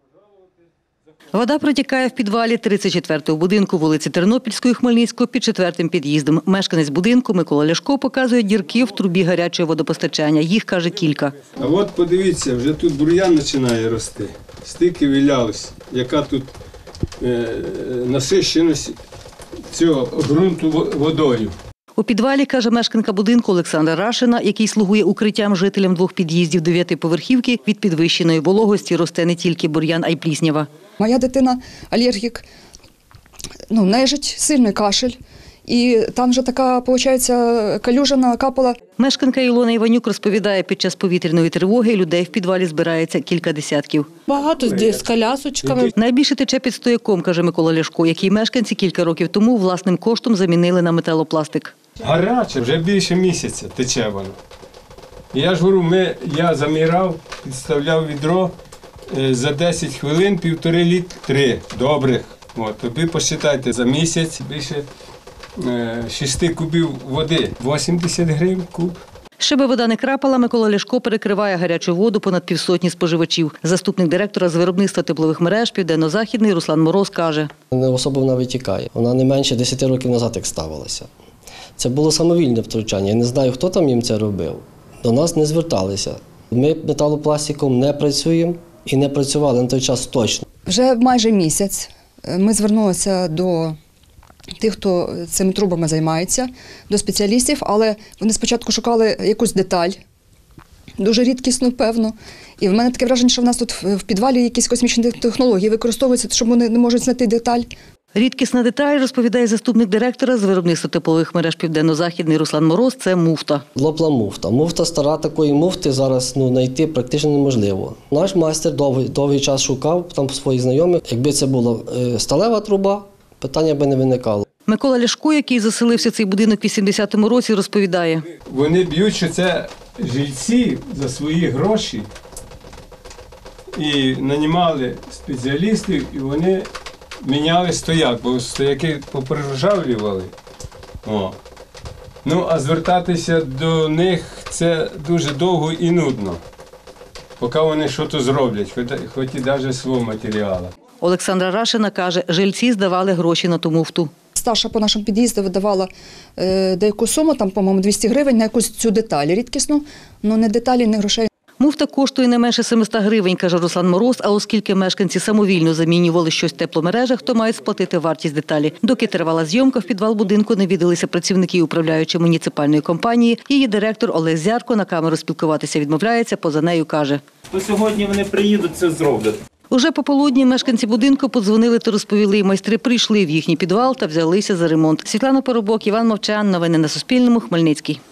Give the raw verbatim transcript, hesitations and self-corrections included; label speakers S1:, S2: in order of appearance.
S1: Вода протікає в підвалі тридцять четвертого будинку вулиці Тернопільської, Хмельницького під четвертим під'їздом. Мешканець будинку Микола Ляшко показує дірки в трубі гарячого водопостачання. Їх, каже, кілька.
S2: А от подивіться, вже тут бур'ян починає рости. Стільки вилялось, яка тут е, насищеність цього ґрунту водою.
S1: У підвалі, каже мешканка будинку Олександра Рашина, який слугує укриттям жителям двох під'їздів дев'ятиповерхівки, від підвищеної вологості росте не тільки бур'ян, а й пліснява.
S3: Моя дитина алергік, ну, нежить, сильний кашель. І там вже така, виходить, калюжа накапала.
S1: Мешканка Ілона Іванюк розповідає, під час повітряної тривоги людей в підвалі збирається кілька десятків.
S4: Багато з колясочками.
S1: Найбільше тече під стояком, каже Микола Ляшко, який мешканці кілька років тому власним коштом замінили на металопластик.
S2: Гаряче, вже більше місяця тече воно. І я ж говорю, ми, я заміряв, підставляв відро за десять хвилин, півтори літри добрих. От, тобі посчитайте, за місяць більше шести кубів води, вісімдесят гривень куб.
S1: Щоби вода не крапала, Микола Ляшко перекриває гарячу воду понад півсотні споживачів. Заступник директора з виробництва теплових мереж «Південно-Західний» Руслан Мороз каже.
S5: Не особо вона витікає. Вона не менше десяти років назад як ставилася. Це було самовільне втручання. Я не знаю, хто там їм це робив. До нас не зверталися. Ми металопластиком не працюємо і не працювали на той час точно.
S3: Вже майже місяць ми звернулися до тих, хто цими трубами займається, до спеціалістів, але вони спочатку шукали якусь деталь, дуже рідкісну, певно. І в мене таке враження, що в нас тут в підвалі якісь космічні технології використовуються, щоб вони не можуть знайти деталь.
S1: Рідкісна деталь, розповідає заступник директора з виробництва теплових мереж «Південно-Західний» Руслан Мороз, це муфта.
S5: Лопла муфта. Муфта стара, такої муфти зараз ну, знайти практично неможливо. Наш майстер довгий, довгий час шукав там своїх знайомих. Якби це була е, сталева труба, питання би не виникало.
S1: Микола Ляшко, який заселився в цей будинок в вісімдесятому році, розповідає.
S2: Вони б'ють, що це жильці за свої гроші і нанімали спеціалістів, і вони міняли стояк, бо стояки поприржавлювали. О. Ну, а звертатися до них це дуже довго і нудно, поки вони щось зроблять, хоч і навіть свого матеріалу.
S1: Олександра Рашина каже, жильці здавали гроші на ту муфту.
S3: Старша по нашому під'їзду видавала е, деяку суму, там, по-моєму, двісті гривень на якусь цю деталь рідкісну, але не деталі, не грошей.
S1: Муфта коштує не менше семисот гривень, каже Руслан Мороз, а оскільки мешканці самовільно замінювали щось в тепломережах, то мають сплатити вартість деталі. Доки тривала зйомка, в підвал будинку навідалися працівники управляючої муніципальної компанії. Її директор Олег Зярко на камеру спілкуватися відмовляється, поза нею каже.
S6: То сьогодні вони приїдуть, це зроблять.
S1: Уже пополудні мешканці будинку подзвонили та розповіли, майстри прийшли в їхній підвал та взялися за ремонт. Світлана Поробок, Іван Мовчан. Новини на Суспільному. Хмельницький.